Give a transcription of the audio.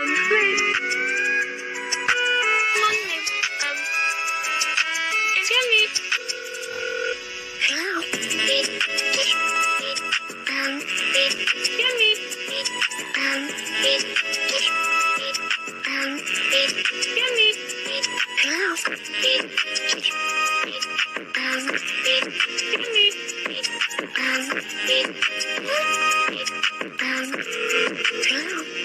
Wait. Come on, babe. It's yummy. Hello. Yummy. Yummy. Hello. Yummy. Hello.